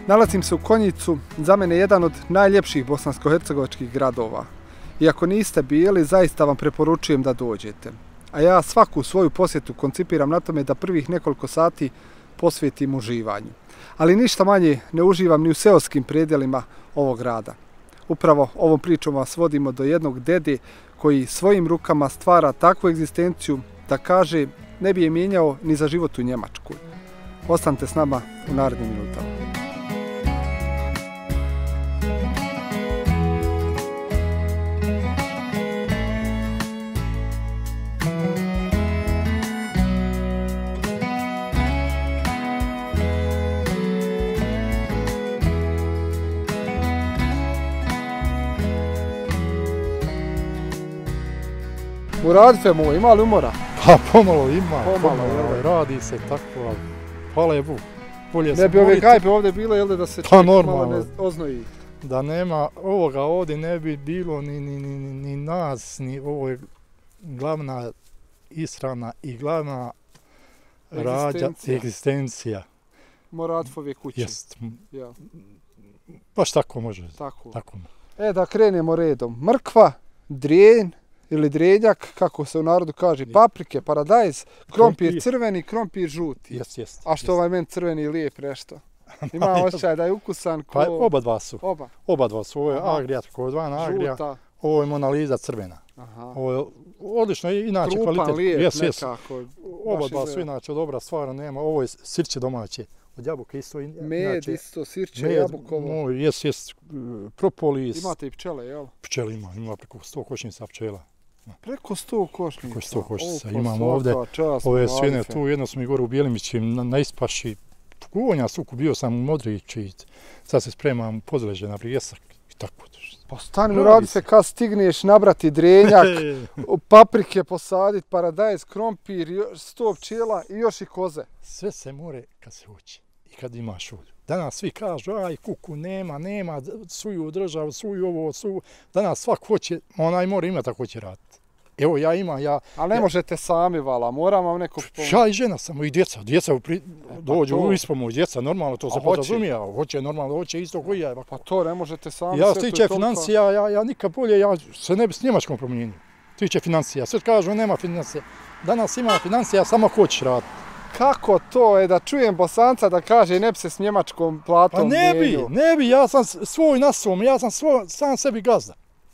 Nalazim se u Konjicu, za mene jedan od najljepših bosansko-hercegovačkih gradova. I ako niste bili, zaista vam preporučujem da dođete. A ja svaku svoju posjetu koncipiram na tome da prvih nekoliko sati posvetim uživanju. Ali ništa manje ne uživam ni u seoskim predjelima ovog grada. Upravo ovom pričom vas vodimo do jednog dede koji svojim rukama stvara takvu egzistenciju da kaže ne bi je mijenjao ni za život u Njemačkoj. Ostanite s nama u narednim minutama. Muradife moj, ima li umora? Pa pomalo ima, radi se tako, ali hvala je Bog. Ne bi ove gajbe ovdje bile, da se čovjek malo ne oznoji? Da nema ovoga ovdje ne bi bilo ni nas, ni ovo je glavna ishrana i glavna rađa, egzistencija. Muradifove kuće. Jest. Baš tako može. Tako. Tako. Da krenemo redom. Mrkva, drijen, ili drenjak, kako se u narodu kaže, paprike, paradajz, krompir crveni, krompir žuti. Jest. A što ovaj meni crveni lijep nešto? Ima osjećaj da je ukusan ko... Pa oba dva su. Oba dva su. Ovo je Agrija, tako zvana Agrija. Žuta. Ovo je Mona Lisa crvena. Ovo je odlično, inače krupan, kvalitet. Lijep nekako. Oba dva su inače dobra stvar, nema. Ovo je sirće domaće. Od jabuke isto. Med isto, sirće, jabukovo. Jest. Propolis. Imate i pčele, jel? Pčele ima preko 100 košnica pčela. Preko 100 košnica. Preko 100 košnica. Imamo ovdje ove svine tu, jedno smo i gore u Bjelimići na ispaši. Konja suku, bio sam u Modrići, sad se spremam pozleže na Brijesak i tako. Pa stani Muradife kad stigneš nabrati drenjak, paprike posaditi, paradajz, krompir, 100 pčela i još i koze. Sve se more kad se hoće i kad imaš ovdje. Danas svi kažu, aj kuku nema, suju državu, suju ovo, suju. Danas svak hoće, onaj mora imati ako hoće raditi. Evo ja imam, ali ne možete sami vala, moram vam neko pomoći. Ja i žena samo i djeca dođu u ispomoć, djeca normalno to se podrazumija, hoće isto koji ja. Pa to ne možete sami. Ja stiče financija, ja nikad bolje, ja se ne bi s Njemačkom promijenio. Tiče financija, sve kažu nema financija. Danas ima financija, samo hoćeš raditi. Kako to je da čujem Bosanca da kaže ne bi se s Njemačkom platom mijenio? Pa ne bi, ja sam svoj na svom, ja sam sam sebi gazda.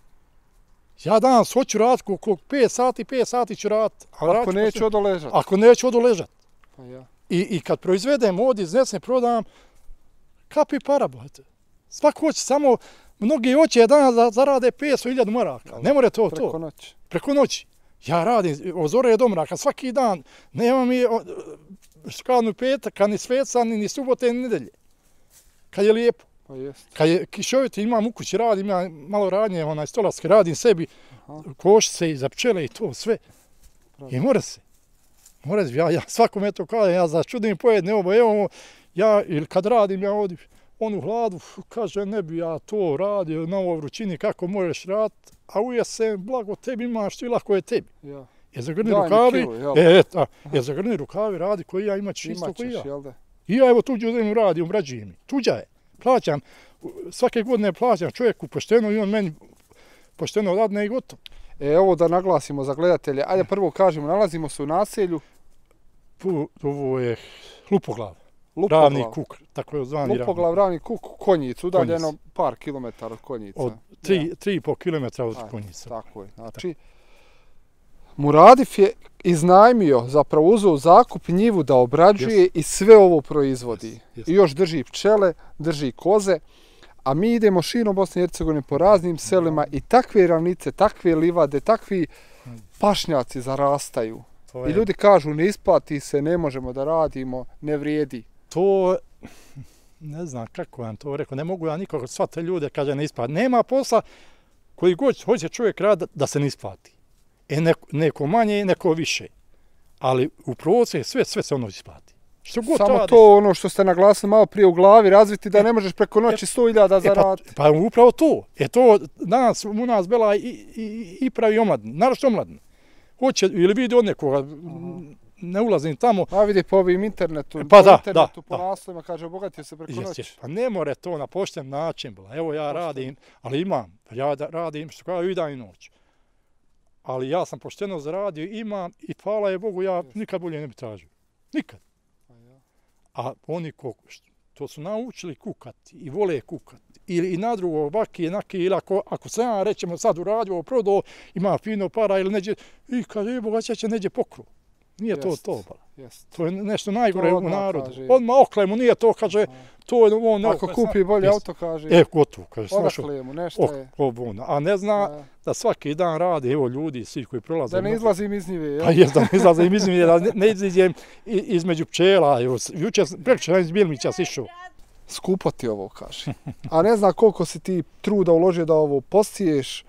Ja danas hoću raditi koliko 5 sati ću raditi. Ako neću odoležati. Ako neću odoležati. Pa ja. I kad proizvedem ovdje, iznesem, prodam, kapi para, blate. Svak hoće, samo mnogi hoće danas da zarade 500.000 maraka. Ne more to. Preko noći. Preko noći. Ja radim od zore do mraka svaki dan. Nema mi ni petka, ni sveca, ni subote, ni nedelje. Kad je lijepo. Pa jest. Kad je kišovito, imam u kući radim, imam malo radnje, stolarske, radim sebi, košice i za pčele i to sve. I mora se. Ja svakome to kažem, ja začudim pojedne ovo, evo, ili kad radim, ja ovdje, u hladu, kaže, ne bi ja to radio na ovoj vrućini, kako možeš raditi, a u jesen, blago tebi imaš, i lako je tebi. Ja. Zagrni rukavi, radi koji ja, imaćeš isto koji ja. Jel da? I ja evo tuđu zemlju radim, obrađujem mi. Tuđa je. Plaćam, svake godine plaćam čovjeku pošteno i on meni pošteno radne i gotovo. Ovo da naglasimo za gledatelje. Ajde prvo kažemo, nalazimo se u naselju. Ovo je Lupoglav. Ravni kuk, tako je zvani Lupoglav, ravni kuk, Konjic, udaljeno par kilometara od Konjica. Od 3,5 kilometra od Konjica. Tako je. Znači, Muradif je iznajmio, zapravo uzeo u zakup njivu da obrađuje i sve ovo proizvodi. I još drži pčele, drži koze, a mi idemo širom Bosne i Hercegovine po raznim selima i takve ravnice, takve livade, takvi pašnjaci zarastaju. I ljudi kažu ne isplati se, ne možemo da radimo, ne vrijedi. To, ne znam kako vam to rekao, ne mogu ja nikako sva te ljude kaže ne isplati. Nema posla koji god hoće čovjek raditi da se ne isplati. Neko manje, neko više. Ali u prosjeku sve se ono isplati. Samo to ono što ste naglasili malo prije u glavi razviti da ne možeš preko noći 100.000 zaraditi. Pa upravo to. To danas u nas bela i pravi omladin, naravno omladin. Hoće ili vidi od nekoga, ne ulazim tamo. A vidi po ovim internetu, Pa po da, internetu, da, po da. naslovima, kaže obogatio se preko noći. Pa ne more to na pošten način bila. Evo ja radim, ali imam, ja radim što kao i dan i noć. Ali ja sam pošteno zaradio, imam i hvala je Bogu, ja nikad bolje ne bi tražio. Nikad. A oni to su naučili kukati i vole kukati. Ili i na drugo, ovaki, enaki, ili ako sam ja, rećemo, sad uradio, prodao, ima fino para ili neđe, i kaže, bogaća će neđe pokru. Nije to to, bala. To je nešto najgore u narodu. Odmah okle mu, nije to, kaže, to je on... Ako kupi bolje auto, kaže... Gotovo, kaže, odakle mu, nešto je... A ne zna da svaki dan rade, evo ljudi, svi koji prolaze... Da ne izlazim iz njive, jel? Pa jes, da ne izlazim iz njive, da ne iziđem između pčela. Jučer, prekšer iz Bilmića si išao. Skupo ti ovo, kaže. A ne zna koliko si ti truda uložio da ovo posiješ,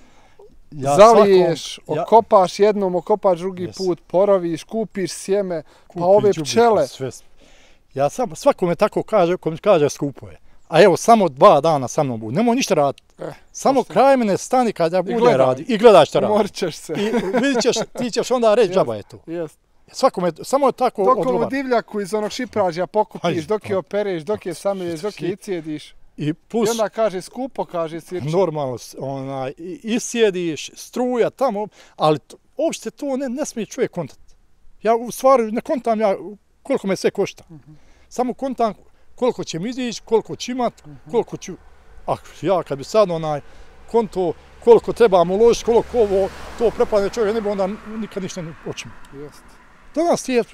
zaliješ, okopaš jednom, okopaš drugi put, poroviš, kupiš sjeme, pa ove pčele. Ja svakome tako kaže, ko mi kaže skupo je. A evo, samo 2 dana sa mnom bude. Nemoj ništa raditi. Samo kraj mene stani kada bude radi. I gledaj šta radi. Umorit ćeš se. I vidit ćeš, ti ćeš onda reći džaba je to. Svakome, samo tako odgovar. Dok ovo divljaku iz onog šiprađa pokupiš, dok je opereš, dok je samelješ, dok je iscijediš. I onda kaže skupo, kaže sirče. Normalno, iscijediš, struja tamo, ali uopšte to ne smije čovjek kontati. Ja u stvari ne kontam ja koliko me sve košta. Samo kontam koliko će mi izići, koliko će imat, koliko ću... Ja kad bi sad konto koliko trebam uložiti, koliko ovo, to prepadne čovjek, ne bi onda nikad ništa ne počinio. Danas je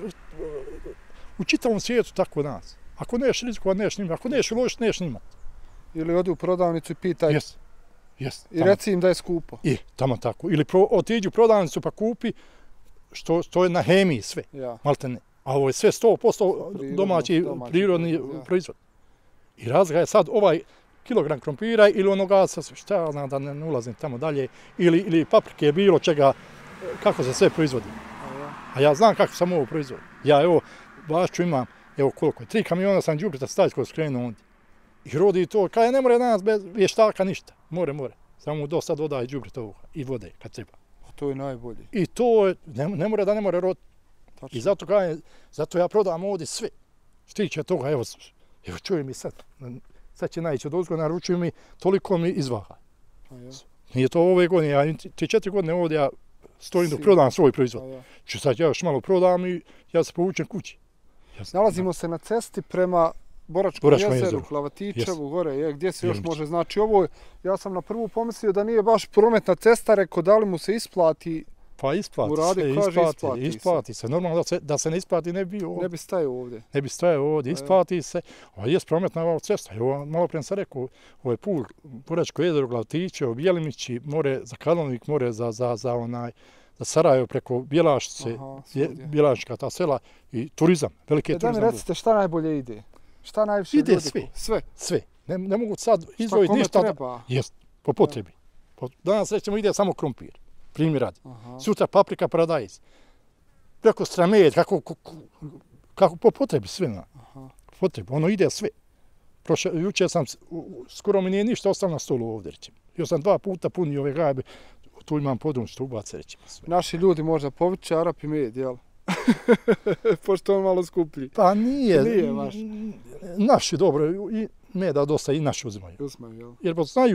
u čitavom svijetu tako danas. Ako neš rizikovat, neš nimat. Ako neš uložiti, neš nimat. Ili odi u prodavnicu i pitaj. I reci im da je skupo. I tamo tako. Ili otiđi u prodavnicu pa kupi što je na hemiji sve. Malte ne. A ovo je sve 100% domaći prirodni proizvod. I razlika je sad ovaj kilogram krompira ili onoga, šta ja znam da ne ulazim tamo dalje, ili paprike, bilo čega, kako se sve proizvodi. A ja znam kako sam ovo proizvodi. Ja evo, bašću imam, evo koliko je, 3 kamiona sam đubreta stajsko skrenuo ondje. I rodi to, kaj ne more danas bez vještaka ništa, more. Samo dosta dodaje đubreta ovoga i vode kad treba. To je najbolje. I to je, ne more roditi. I zato ja prodam ovdje sve. Štiće toga, evo čujem mi sad će naići od ozgo, naručuju mi, toliko mi izvaga. Nije to ove godine, ja 3-4 godine ovdje ja stojim dok prodam svoj proizvod. Sad ja još malo prodam i ja se povučem kući. Nalazimo se na cesti prema Boračkom jezeru, Klavatičevu, gore, gdje se još može, znači ovo, ja sam na prvu pomislio da nije baš prometna cesta, rekao da li mu se isplati. Pa isplati se. Normalno da se ne isplati ne bi ovdje. Ne bi stajao ovdje. Isplati se. Ovo je prometna ova cesta. Malo prije sam rekao, ovo je put Boračko jezero, Glavatićevo, Bjelimići, more za Kalnovnik, more za Sarajevo preko Bjelašce, Bjelaška ta sela i turizam, veliki turizam. Da mi recite šta najbolje ide? Šta najviše ljudi? Ide sve. Ne mogu sad izdvojiti ništa. Šta kome treba? Jest, po potrebi. Danas recimo ide samo krompir. Primjer radi. Sutra paprika, paradajz. Preko stramed, kako po potrebi sve. Potrebi, ono ide sve. Jučer sam, skoro mi nije ništa ostalo na stolu ovdje, recimo. Još sam 2 puta punio ove gajbe, tu imam podrum što ubace, recimo sve. Naši ljudi možda poviće Arap i med, jel? Pošto on malo skuplji. Pa nije naši dobro, i meda dosta i naši uzimaju. Jer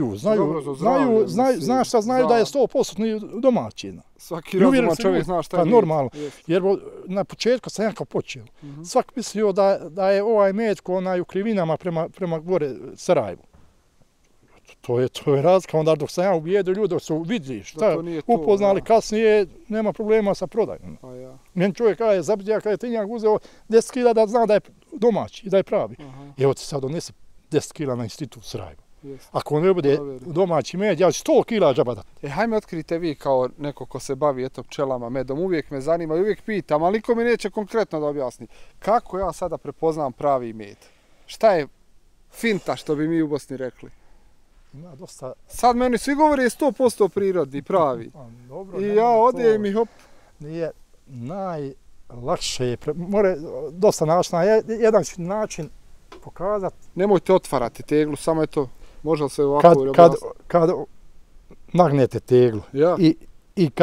znaju da je 100% domaći. Svaki razuman čovjek zna šta je. Pa normalno, jer na početku sam jako počeo. Svak mislio da je ovaj med ko u krivinama prema gore Sarajevu. To je razlika, onda dok sam ja ubijedio ljudi su vidjeli šta upoznali kasnije, nema problema sa prodajom. Meni čovjek kaže, zabidja kada je tinjak uzeo 10 kila da zna da je domaći i da je pravi. Evo ti sad donese 10 kila na institut Sarajevo. Ako ne bude domaći med, ja ću 100 kila džaba dati. Hajme otkrite vi kao neko ko se bavi pčelama, medom, uvijek me zanima i uvijek pitam, ali niko mi neće konkretno da objasni. Kako ja sada prepoznam pravi med? Šta je finta, što bi mi u Bosni rekli? Sad meni svi govore 100% prirodni, pravi. I ja odijem i hop. Nije najlakše, more dosta načina, jedan način pokazati. Nemojte otvarati teglu, samo je to, može li se ovako objasniti? Kad nagnete teglu i kad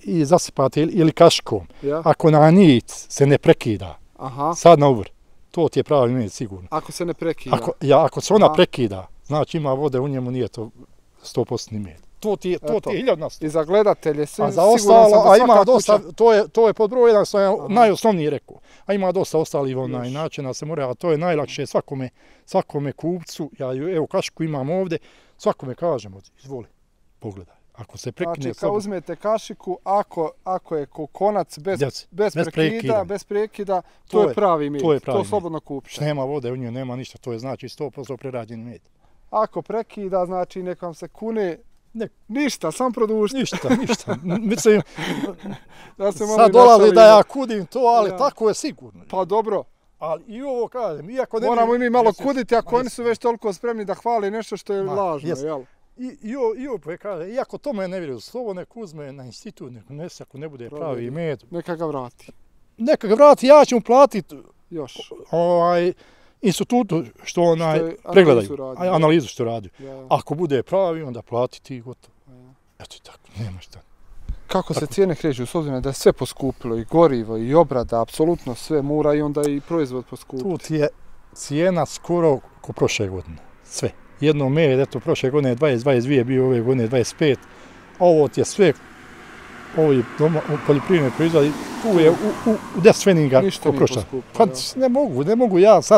i zasipate ili kaškom. Ja. Ako na nit se ne prekida, Aha. sad na uvr, to ti je pravi med sigurno. Ako se ne prekida. Ako se ona Aha. prekida, znači ima vode u njemu, nije to 100% med. To ti je 1000%. I za gledatelje A za ostalo, a ima dosta, to je pod broj 1 što je najosnovniji rekao. A ima dosta ostalih načina se mora, a to je najlakše svakome kupcu. Ja evo kašku imam ovdje, svakome kažemo, izvoli, pogledaj. Ako se prekine... Znači, kao uzmete kašiku, ako je konac bez prekida, to je pravi med. To slobodno kupite. Nema vode u njoj, nema ništa, to je znači 100% prerađeni med. Ako prekida, znači nek vam se kune ništa, sam produžite. Ništa. Mislim, sad dolazi da ja kudim to, ali tako je sigurno. Pa dobro. Ali i ovo kažem, iako ne... Moramo i mi malo kuditi, ako oni su već toliko spremni da hvale nešto što je lažno, jel? I opet kaže, iako tome ne vjeruju, slovo nek uzme na institut, nek unese ako ne bude pravi med. Neka ga vrati. Neka ga vrati, ja ću mu platiti još institutu što pregledaju, analizu što radi. Ako bude pravi, onda platiti i gotovo. Eto tako, nema šta. Kako se cijene kreću, s obzirom da je sve poskupilo, i gorivo, i obrada, apsolutno sve mora i onda i proizvod poskupiti? Tu ti je cijena skoro ko prošle godine, sve. Jedno med, eto, prošle godine 20-22, bio ove godine 25, ovo ti je sve, ovi poljoprivredni proizvodi, tu je u 10 feninga ko prošle. Pa ne mogu ja sad,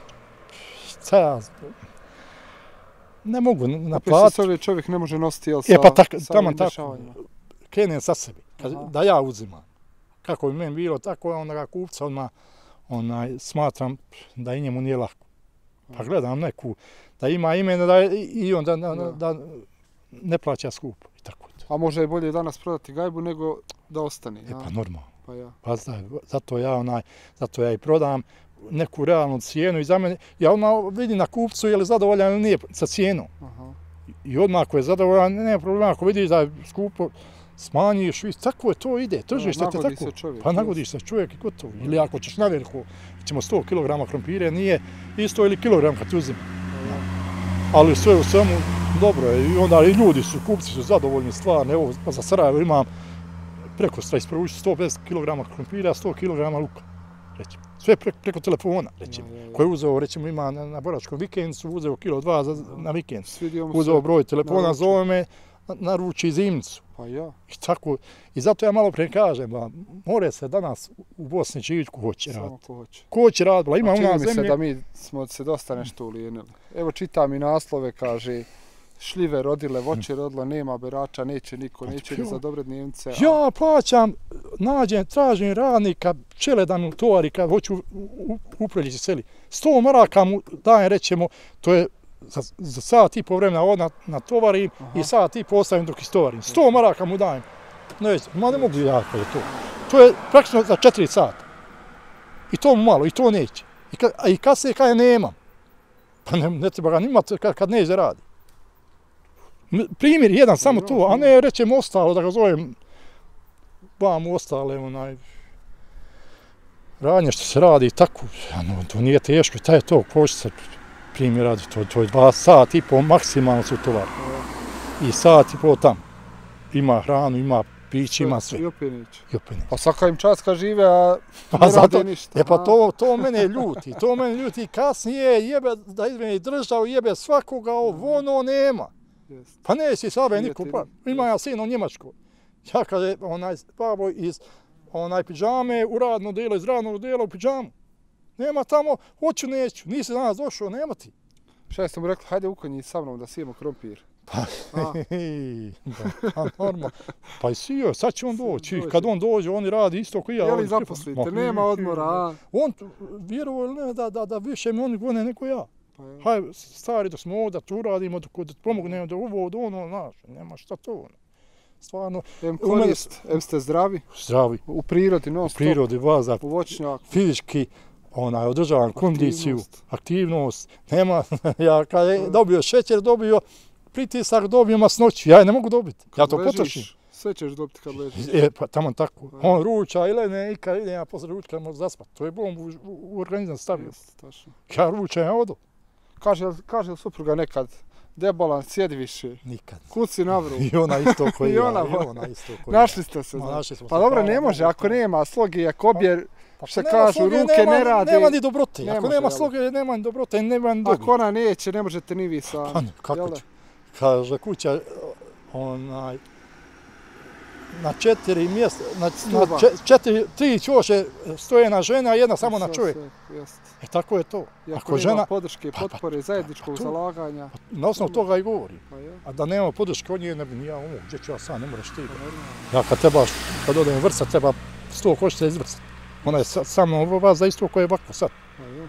ne mogu naplatiti. Opet se čovjek ne može nositi, jel, sa ovim dešavanjima? Krenem sa sebi, da ja uzimam. Kako bi meni bilo, tako onda ga kupca odmah smatram da i njemu nije lako. Pa gledam neku, da ima imena i onda da ne plaća skupo. I tako. A može je bolje danas prodati gajbu nego da ostane. Pa normalno. Pa ja. Pa zato ja i prodam neku realnu cijenu i za mene, ja odmah vidim na kupcu je li zadovoljan ili nije sa cijenom. I odmah ako je zadovoljan, nema problema, ako vidiš da je skupo, smanjiš, tako je, to ide, tržište te tako. Pa nagodiš se čovjek i gotovo. Ili ako ćeš navrhu, ćemo 100 kg krompire, nije isto ili kilogram kad uzim. Ali sve u svemu dobro je i onda i ljudi su, kupci su zadovoljni stvarno. Evo, za Sarajevo imam preko isporučiti 150 kg krompira, 100 kg luka. Recimo. Sve preko telefona, recimo. Ko je uzeo, recimo, ima na boračkom vikendicu, uzeo kilo 2 na vikend. Uzeo broj telefona, zove me, naruči zimnicu. Pa ja. I tako, i zato ja malo pre kažem, more se danas u Bosni živjeti ko hoće raditi. Ko hoće raditi, ima ona zemlje. Čini mi se da mi smo se dosta nešto ulijenili. Evo čitam i naslove, kaže, šljive rodile, voće rodilo, nema berača, neće niko, neće ni za dobre Njemce. Ja plaćam, tražim radnika, pčele da mu tovari kad hoću upravljići seli. 100 maraka mu dajem, rećemo, to je za sat i po vremena natovarim i sat i po ostavim dok istovarim. 100 maraka mu dajem. Ne mogu ja kada je to. To je praktično za 4 sata. I to mu malo, i to neće. I kasnije kada je nemam. Pa ne treba ga imati kad neće radi. Primjer jedan, samo to, a ne rećem ostalo, da ga zovem vam ostale radnje što se radi i tako. To nije teško, taj je to, ko će se primjer radi, to je 2 sata i po maksimalno su tovar. I sat i po tam. Ima hranu, ima piće, ima sve. I opet neće. Pa svaka im čast kad žive, a ne rade ništa. Pa to mene ljuti. Kasnije jebe da izmeni državu, jebe svakoga, ono nema. Pa neće sabe niko, ima ja sina u Njemačkoj. Ja kaže, babo iz pidžame u radno delo, iz radnog dela u pidžamu. Nema tamo, hoću, neću, nisi danas došao, nema ti. Šta ste mu rekli, hajde u konji sa mnom da sijemo krompir. Pa normalno. Pa i sio, sad će on doći. Kad on dođe, on radi isto koji ja. Jel' zaposlite, nema odmora, a? On, vjerovo ili ne, da više mi oni gone nego ja. Hajde, stari, da smo ovdje, tu radimo, da pomognemo, da ovo, da ono, znaš, nema šta to. Stvarno. Korist, ste zdravi? Zdravi. U prirodi, non stop? U prirodi, vaza, u voćnjaku. Fizički, održavam kondiciju, aktivnost. Nema, ja kad je dobio šećer, dobio pritisak, dobio masnoću, ja je ne mogu dobiti. Ja to potrošim. Sve ćeš dobiti kad ležiš. Pa tamo tako. On ruča ili ne, i kad idem ja posle ručka možda zaspat. To je bombu u organizam stavio. Ja ručam, ja odo. Kaže li supruga nekad Debolan, sjedi više. Nikad. Kuci na vrhu. I ona isto koji I ja. ona, I ona isto koji ja. Našli ste se. Našli smo Pa se, dobro, hvala ne može, Bogu, ako nema sloge, ako obje, što nema kažu, sloge, ruke ne rade. Nema ni dobrote. Ne Ako može, nema jel? sloge, nema ni dobrote, nema ni dobrote. Ako ona neće, ne možete ni vi sami. Pa ne, kako jel da? će? Kaže kuća, na 4 mjesta, na Stuba. 3 ćoše stoje na žene, a jedna samo na Sve, čovjek. jeste. E tako je to. I ako Ako nema žena, podrške, potpore, zajedničkog to- zalaganja. na osnovu toga i govori. Pa je, A da nema podrške od nje, ne bi ni ja umog, gdje ću ja sam, ne moraš ti. pa normalno. Ja kad odem vrsa, treba 100 koštica izvrsati. Ona je sa mnom vas za isto koje je ovako sad. Pa je.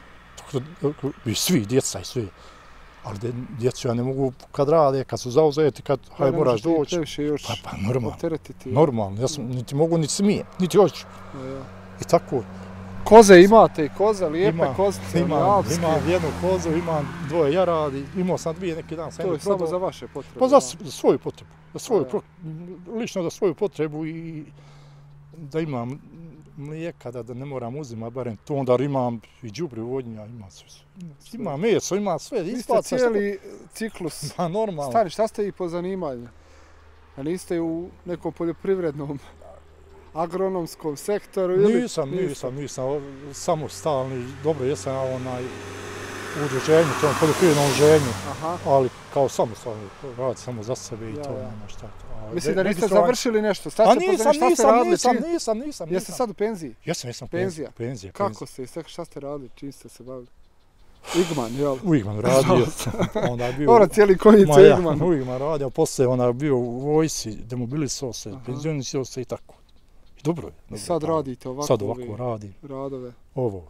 I svi, djeca i svi. Ali djecu ja ne mogu kad rade, kad su zauzeti, kad Pa haj ne moraš možeš ti doći. previše još Pa normalno, opteretiti. normalno. Ja sam niti mogu, niti smijem, niti hoću. Pa je. I tako. Koze imate i koze, lijepe Imam, kozice, Imam jednu kozu, imam 2 jaradi, imao sam 2 neki dan. To je samo za vaše potrebe. Pa za svoju potrebu. Da. Lično za svoju potrebu i da imam mlijeka, da ne moram uzimati, barem to, onda imam i đubrivo vodnja, imam sve. Ima meso, ima sve. Vi ste isplata, cijeli ciklus. Pa normalno. Stani, šta ste i po zanimanju? A niste u nekom poljoprivrednom, agronomskom sektoru ili? Nisam samostalni, dobro jesam u udruženju, tom poljoprivrednom udruženju, Aha. ali kao samostalni, radi samo za sebe i Ja, to ja. nema šta. Mislim da niste registrovan- završili nešto. Šta A ste po zanimanju, šta ste radili? nisam. Jeste sad u penziji? Jesam Penzija? penzija. Kako ste, šta ste radili, čim ste se bavili? Igman, jel? U Igmanu radio, onda je bio... Ora cijeli konjice ja, Igman. u Igmanu radio, poslije onda je bio u vojsci, demobilisao se, penzionisao se i tako. I dobro je. I dobro, sad da. radite ovako, Sad ovako radim. radove. Ovo,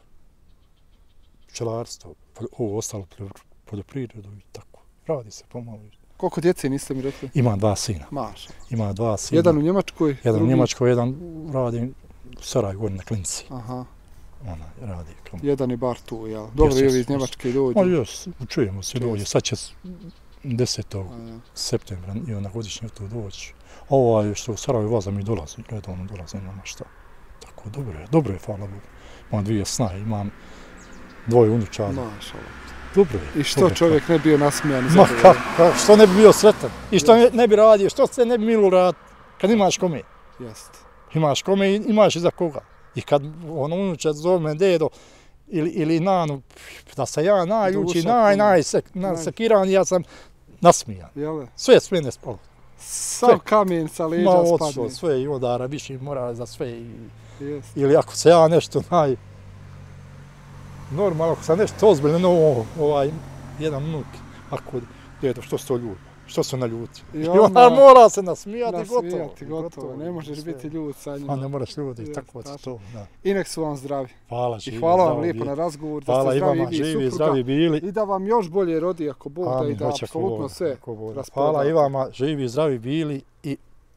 pčelarstvo, ovo ostalo poljoprivredu i tako. Radi se pomalo. Koliko djece niste mi rekli? Imam 2 sina. Maša. Ima 2 sina. Jedan u Njemačkoj, Jedan u drugi- Njemačkoj, jedan radi u Sarajevu, gore na klinici. Aha, Ona radi kao... jedan je bar tu, jel? Dobro, i ovi iz Njemačke dođu. Ma jes, čujemo se dođe. Sad će 10. A, ja. septembra i ona godišnje tu doći. Ovo što u Sarajevu voza mi dolazi, redovno dolazi, nema šta. Tako, dobro je, hvala Bogu. Imam 2 snaje, imam 2 unučara. Maša. Dobro je. I što dobro je. čovjek ne bio nasmijan i Ma zadovoljan? kako, što ne bi bio sretan? I što ne bi radio, što se ne bi milo rad kad imaš kome? Jeste. Imaš kome i imaš i za koga. I kad ono unučac zove me dedo ili nanu, da se ja najuči, Duša puna. najsekiran, ja sam nasmijan. Jel? Sve s mene spalo. Sam kamen sa leđa Ma spadne. odšlo, sve i odara, više mora za sve. Jeste. Ili ako se ja nešto normalno, ako sam nešto ozbiljno, jedan unuk, ako dedo, što su to ljudi? Što su na ljuti? I onda mora se nasmijati, gotovo. Ne možeš sve. biti ljud sa njima. A ne moraš ljudi, Jest, tako je tačno. to. Da. I nek su vam zdravi. Hvala, I živi, hvala vam zdravi lijepo na bili. razgovor, da Hvala ste i zdravi vama, i vi živi, supruga. zdravi bili. I da vam još bolje rodi ako Bog da i da hoće apsolutno Bog, sve ako Bog da. rasprodate. Hvala i vama, živi, zdravi bili i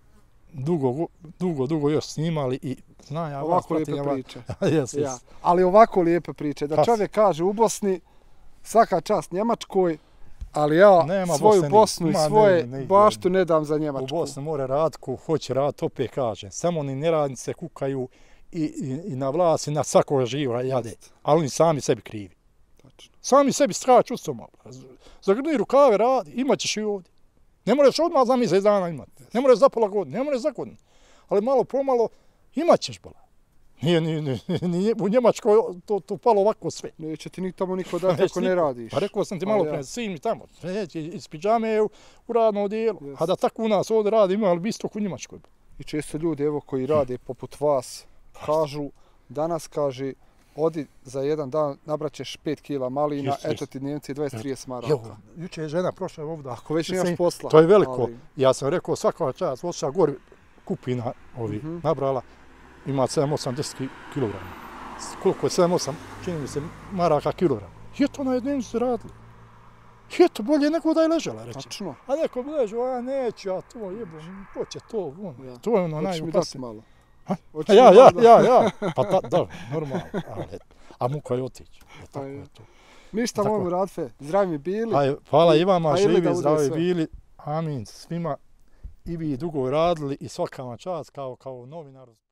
dugo još snimali i znam ja vas Ovako pratim. lijepe priče. Jes. Ja. Ali ovako lijepe priče. Da Pas. čovjek kaže u Bosni, svaka čast Njemačkoj, ali ja Nema svoju Bosne, Bosnu i ma, svoje ne, baštu ne dam za U Njemačku. Bosni mora rad ko hoće rad, opet kažem. Samo ni neradnice kukaju i na vlast i na svakog živa jade. Ali oni sami sebi krivi. Tačno. Sami sebi skaču u stomak. Zagrni rukave, radi, imat ćeš i ovdje. Ne moraš odmah za mjesec dana imati. Ne moraš za pola godine, ne moraš za godinu. Ali malo pomalo imat ćeš bola. Nije u Njemačkoj to palo ovako sve. Neće ti ni tamo niko dati ako ne radiš. Pa rekao sam ti malo pre, sin mi tamo, iz pidžame u radnom dijelu. Yes. A da tako u nas ovdje radi, imali bi isto u Njemačkoj. I često ljudi evo koji rade poput vas kažu, danas kaže, odi za jedan dan nabraćeš 5 kila malina, Jest. eto ti Njemci 20-30 maraka. Evo, juče je žena prošla ovdje. Ako već nemaš posla. To je veliko. Ali... Ja sam rekao svaka čast, otišla gori kupina nabrala, ima 7-8-10 kg. Koliko je 7-8, čini mi se, maraka kilogram. Je to na jednom se radili. Je to bolje nego da je ležala, reći. Tačno. A neko bi ležao, a neću, a to jebom, ko će to, ono. Ja. To je ono Hoćeš mi dati najopasnije. malo? Ha? Hoćeš mi malo Ja. Pa da, normalno. A muka je otići. Tako je to. Ništa Tako. mogu Radfe, zdravi mi bili. Hvala i vama, A ili da živi, bude zdravi sve. bili. Amin svima. I vi dugo radili i svaka vam čast kao novinar.